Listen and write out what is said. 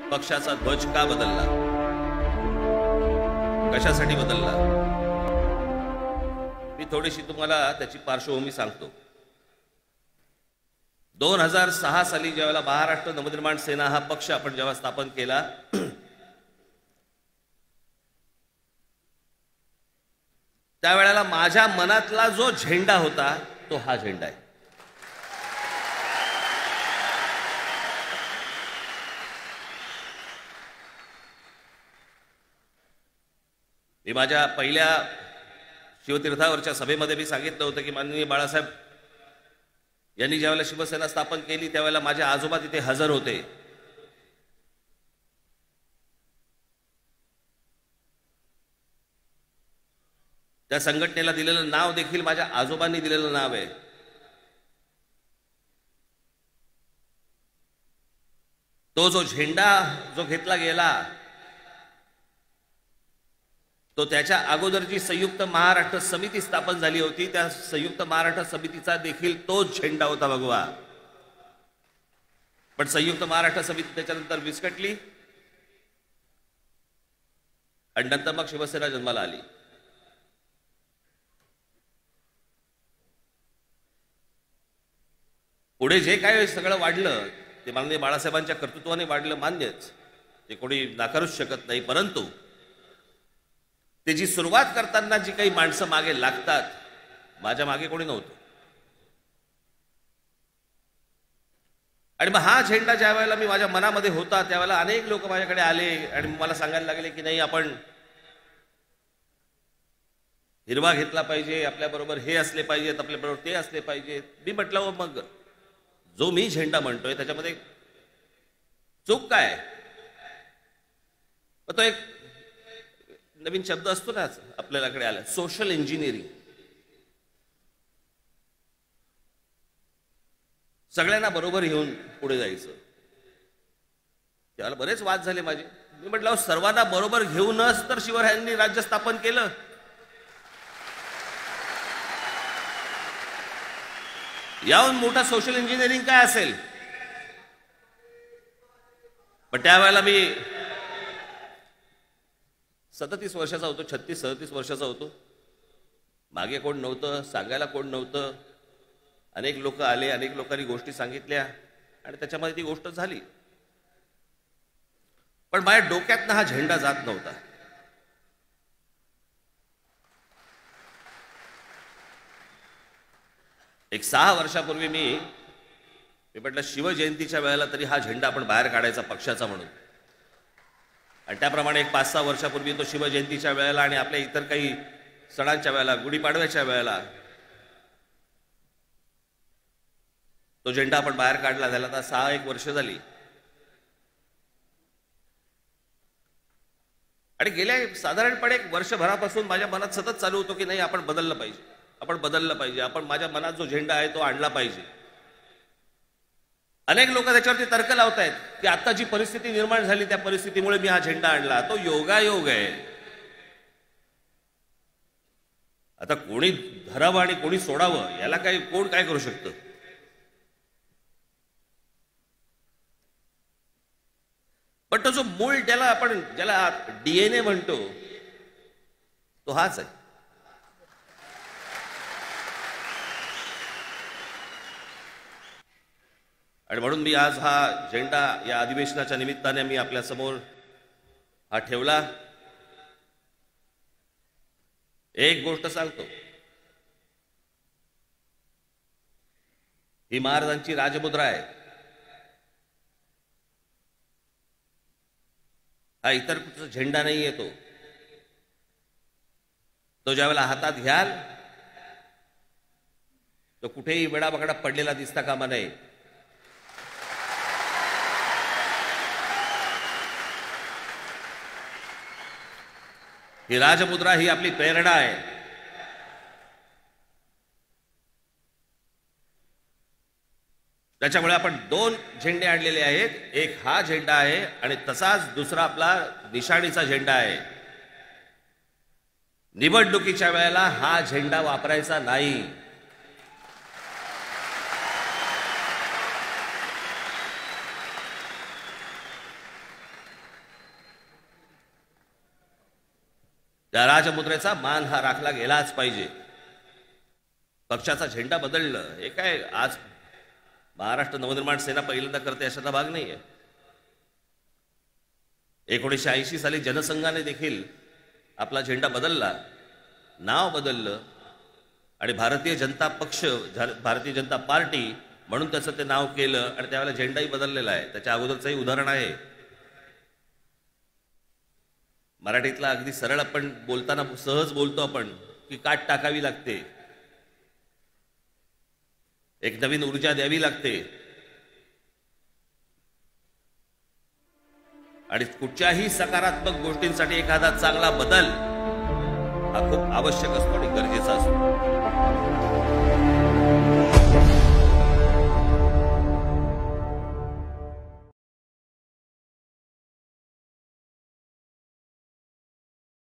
पक्षाचा ध्वज का बदलला, कशासाठी बदलला, मी थोडीशी तुम्हाला त्याची पार्श्वभूमी सांगतो. 2006 साली ज्यावेळेला महाराष्ट्र नवनिर्माण सेना हा पक्ष आपण जेव्हा स्थापन केला, त्यावेळेला माझ्या मनातला जो झेंडा होता तो हा झेंडा आहे. मी माझ्या पहिल्या शिवतीर्थावरच्या सभेमध्ये मी सांगितलं होतं की माननीय बाळासाहेब यांनी ज्यावेळेला शिवसेना स्थापन केली त्यावेळेला माझे आजोबा तिथे हजर होते. त्या संघटनेला दिलेलं नाव देखील माझ्या आजोबांनी दिलेलं नाव आहे. तो जो झेंडा जो घेतला गेला तो त्याच्या अगोदर जी संयुक्त महाराष्ट्र समिती स्थापन झाली होती त्या संयुक्त महाराष्ट्र समितीचा देखील तोच झेंडा होता भगवा. पण संयुक्त महाराष्ट्र समिती त्याच्यानंतर विस्कटली आणि नंतर मग शिवसेना जन्माला आली. पुढे जे काय सगळं वाढलं ते माननीय बाळासाहेबांच्या कर्तृत्वाने वाढलं, मान्यच, ते कोणी नाकारूच शकत नाही. परंतु त्याची सुरुवात करताना जी काही माणसं मागे लागतात, माझ्या मागे कोणी नव्हतं. आणि मग हा झेंडा ज्या वेळेला मी माझ्या मनामध्ये होता त्यावेळेला अनेक लोक माझ्याकडे आले आणि मला सांगायला लागले की नाही, आपण हिरवा घेतला पाहिजे, आपल्याबरोबर हे असले पाहिजेत, आपल्याबरोबर ते असले पाहिजेत. मी म्हटलं मग जो मी झेंडा म्हणतोय त्याच्यामध्ये चूक काय? तो एक नवीन शब्द असतो ना आपल्याकडे आला, सोशल इंजिनिअरिंग. सगळ्यांना बरोबर घेऊन पुढे जायचं. त्याला बरेच वाद झाले माझे. मी म्हटलं सर्वांना बरोबर घेऊनच तर शिवरायांनी राज्य स्थापन केलं. याहून मोठा सोशल इंजिनिअरिंग काय असेल? पण त्यावेळेला मी 37 वर्षाचा होतो, 36-37 वर्षाचा होतो. मागे कोण नव्हतं, सांगायला कोण नव्हतं. अनेक लोक आले, अनेक लोकांनी गोष्टी सांगितल्या आणि त्याच्यामध्ये ती गोष्ट झाली. पण माझ्या डोक्यातनं हा झेंडा जात नव्हता. एक 6 वर्षापूर्वी मी म्हटलं शिवजयंतीच्या वेळेला तरी हा झेंडा आपण बाहेर काढायचा पक्षाचा म्हणून. आणि त्याप्रमाणे एक 5-6 वर्षापूर्वी तो शिवजयंतीच्या वेळेला आणि आपल्या इतर काही सणांच्या वेळेला, गुढीपाडव्याच्या वेळेला तो झेंडा आपण बाहेर काढला. झाला आता 6-1 वर्ष झाली. आणि गेल्या साधारणपणे 1 वर्षभरापासून माझ्या मनात सतत चालू होतो की नाही, आपण बदललं पाहिजे, आपण बदललं पाहिजे, आपण माझ्या मनात जो झेंडा आहे तो आणला पाहिजे. अनेक लोक त्याच्यावरती तर्क लावतायत की आता जी परिस्थिती निर्माण झाली त्या परिस्थितीमुळे मी हा झेंडा आणला. तो योगायोग आहे. आता कोणी धरावं आणि कोणी सोडावं याला कोण काय करू शकतं? पण तो जो मूळ ज्याला DNA म्हणतो तो हाच आहे. आणि म्हणून मी आज हा झेंडा या अधिवेशनाच्या निमित्ताने मी आपल्या समोर हा ठेवला. एक गोष्ट सांगतो, ही महाराजांची राजमुद्रा आहे. हा इतर कुठचा झेंडा नाही येतो. तो ज्यावेळेला हातात घ्याल तो कुठेही वेडाबाकडा पडलेला दिसता कामा नये. ही राजमुद्रा ही आपली प्रेरणा आहे. त्याच्यामुळे आपण 2 झेंडे आणलेले आहेत. एक हा झेंडा आहे आणि तसाच दुसरा आपला निशाणीचा झेंडा आहे. निवडणुकीच्या वेळेला हा झेंडा वापरायचा नाही. त्या राजमुद्रेचा मान हा राखला गेलाच पाहिजे. पक्षाचा झेंडा बदललं हे काय आज महाराष्ट्र नवनिर्माण सेना पहिल्यांदा करते अशाचा भाग नाहीये. 1980 साली जनसंघाने देखील आपला झेंडा बदलला, नाव बदललं आणि भारतीय जनता पक्ष, भारतीय जनता पार्टी म्हणून त्याचं ते नाव केलं आणि त्यावेळेला झेंडाही बदललेला आहे. त्याच्या अगोदरचंही उदाहरण आहे. मराठीतला अगदी सरळ आपण बोलताना सहज बोलतो आपण की काट टाकावी लागते, एक नवीन ऊर्जा द्यावी लागते आणि कुठच्याही सकारात्मक गोष्टींसाठी एखादा चांगला बदल हा खूप आवश्यक असतो आणि गरजेचा असतो.